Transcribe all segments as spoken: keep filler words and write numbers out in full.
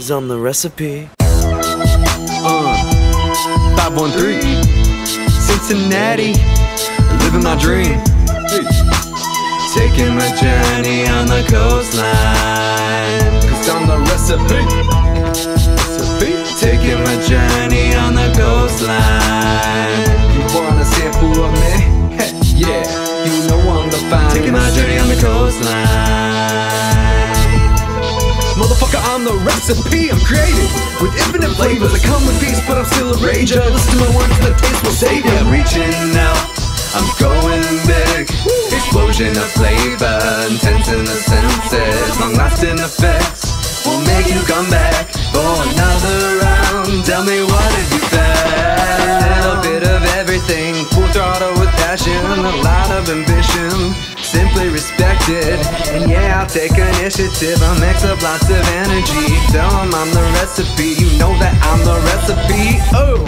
cause I'm the recipe. Uh, five one three, Cincinnati, living my dream. Taking my journey on the coastline, cause I'm the recipe. Taking my journey on the coastline. You want a sample of me? Hey, yeah, you know I'm the finest. Taking my journey on the coastline. Motherfucker, I'm the recipe. I'm creative with infinite flavors. I come with peace, but I'm still a rager. Listen to my words, the taste will save you. I'm reaching out, I'm going big. Explosion of flavor, intense in the senses. Long-lasting effects will make you come back for another round. Tell me, what did you find? A little bit of everything, full throttle with passion, a lot of ambition, simply respected. And yeah, I'll take initiative, I'll mix up lots of energy. Tell them I'm the recipe, you know that I'm the recipe. Oh,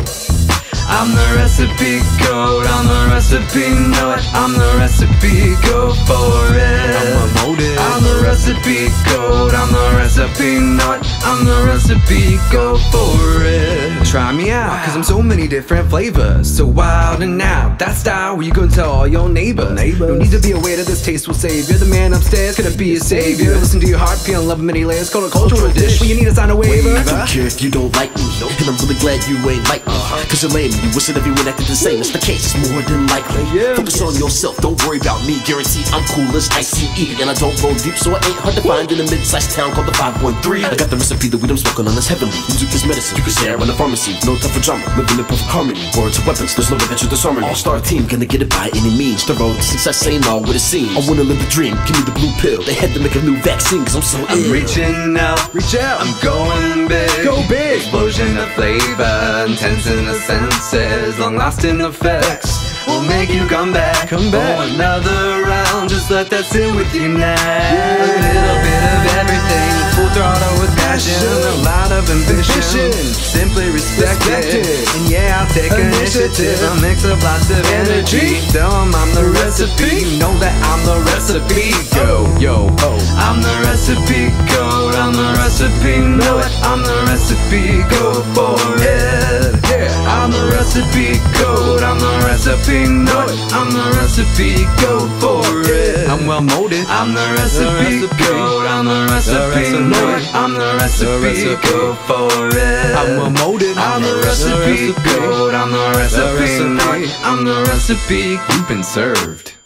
I'm the recipe code, I'm the recipe, know it. I'm the recipe, go for it. I'm promoted. I'm the recipe code, I'm the recipe, know it. I'm the recipe, go for it. Try me out, cause I'm so many different flavors, so wild and out. That style where you gonna tell all your neighbors. No need to be aware that this taste will save you. The man upstairs gonna be a savior. Listen to your heart, feel love many layers. Call a cultural dish, when you need to sign a waiver. I don't care if you don't like me, and I'm really glad you ain't like me, cause you're lame. You wish that everyone acted the same. It's the case, it's more than likely. Focus on yourself, don't worry about me. Guaranteed I'm cool as I C E, and I don't roll deep, so it ain't hard to find in a mid-sized town called the five one three. I got the recipe, the weed I'm smoking on is heavenly. Music is medicine, you can share in the pharmacy. No time for drama, living in perfect harmony. Words to weapons, there's no adventure disharmony. All-star team, gonna get it by any means. The road to success ain't all what it seems. I wanna live the dream, give me the blue pill. They had to make a new vaccine, cause I'm so I'm ill. reaching out, reach out, I'm going big. Go big. Explosion of flavor, intense in the senses. Long-lasting effects will make you come back, come back for another round. Just let that sit with you now. Yeah. A little bit of everything, full throttle with passion, a lot of ambition, simply respected. And yeah, I'll take initiative, I'll mix up lots of energy. Tell them I'm the recipe, you know that I'm the recipe. Go, yo, oh, I'm the recipe code, I'm the recipe, know it. I'm the recipe, go for it. Yeah, I'm the recipe code, I'm the recipe, know it. I'm the recipe, go for it. I'm well molded, I'm the recipe code, I'm the recipe, know it. I'm the recipe, go for it. I'm well molded, I'm the recipe code, I'm the recipe, know it. I'm the recipe, you've been served.